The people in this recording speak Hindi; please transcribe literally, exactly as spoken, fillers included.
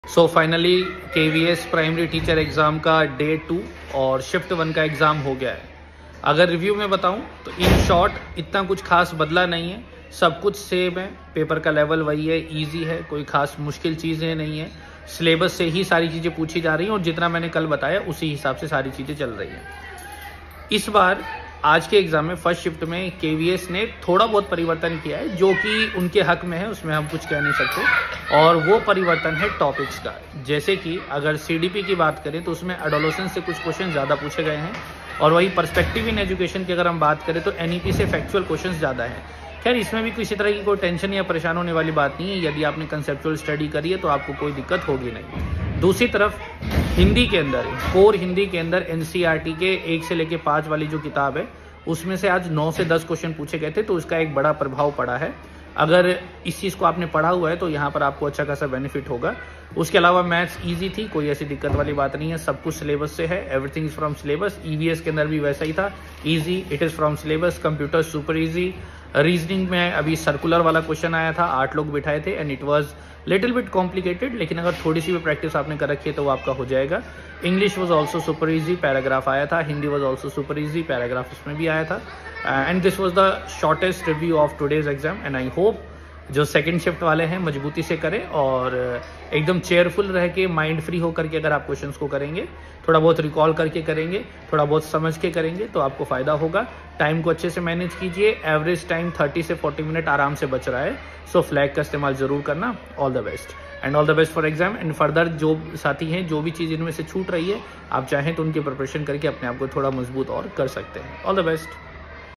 सो finally K V S primary teacher exam का डे टू और शिफ्ट वन का एग्ज़ाम हो गया है। अगर रिव्यू में बताऊं तो इन शॉर्ट इतना कुछ खास बदला नहीं है, सब कुछ सेम है। पेपर का लेवल वही है, इजी है, कोई खास मुश्किल चीज़ें नहीं है। सिलेबस से ही सारी चीज़ें पूछी जा रही हैं और जितना मैंने कल बताया उसी हिसाब से सारी चीज़ें चल रही हैं। इस बार आज के एग्ज़ाम में फर्स्ट शिफ्ट में के वी एस ने थोड़ा बहुत परिवर्तन किया है, जो कि उनके हक में है, उसमें हम कुछ कह नहीं सकते। और वो परिवर्तन है टॉपिक्स का। जैसे कि अगर सी डी पी की बात करें तो उसमें एडोलेसेंस से कुछ क्वेश्चन ज़्यादा पूछे गए हैं, और वही पर्सपेक्टिव इन एजुकेशन की अगर हम बात करें तो एन ई पी से फैक्चुअल क्वेश्चन ज़्यादा है। खैर, इसमें भी किसी तरह की कोई टेंशन या परेशान होने वाली बात नहीं है। यदि आपने कंसेप्चुअल स्टडी करी है तो आपको कोई दिक्कत होगी नहीं। दूसरी तरफ हिंदी के अंदर, कोर हिंदी के अंदर एन सी आर टी के एक से लेके पाँच वाली जो किताब है उसमें से आज नौ से दस क्वेश्चन पूछे गए थे, तो उसका एक बड़ा प्रभाव पड़ा है। अगर इस चीज़ को आपने पढ़ा हुआ है तो यहाँ पर आपको अच्छा खासा बेनिफिट होगा। उसके अलावा मैथ्स इजी थी, कोई ऐसी दिक्कत वाली बात नहीं है, सब कुछ सिलेबस से है, everything is from syllabus. E V S के अंदर भी वैसा ही था, easy, it is from syllabus. Computer super easy. Reasoning में अभी सर्कुलर वाला क्वेश्चन आया था, आठ लोग बिठाए थे and it was little bit complicated, लेकिन अगर थोड़ी सी भी प्रैक्टिस आपने कर रखी है तो वो आपका हो जाएगा। English was also super easy, paragraph आया था। Hindi was also super easy, paragraph उसमें भी आया था। And this was the shortest review of today's exam and I hope जो सेकंड शिफ्ट वाले हैं मजबूती से करें और एकदम चेयरफुल रह के, माइंड फ्री होकर के अगर आप क्वेश्चंस को करेंगे, थोड़ा बहुत रिकॉल करके करेंगे, थोड़ा बहुत समझ के करेंगे तो आपको फायदा होगा। टाइम को अच्छे से मैनेज कीजिए। एवरेज टाइम तीस से चालीस मिनट आराम से बच रहा है, सो फ्लैग का इस्तेमाल जरूर करना। All the best and all the best for exam. And further जो साथी हैं, जो भी चीज़ इनमें से छूट रही है, आप चाहें तो उनकी प्रिपरेशन करके अपने आप को थोड़ा मजबूत और कर सकते हैं। All the best.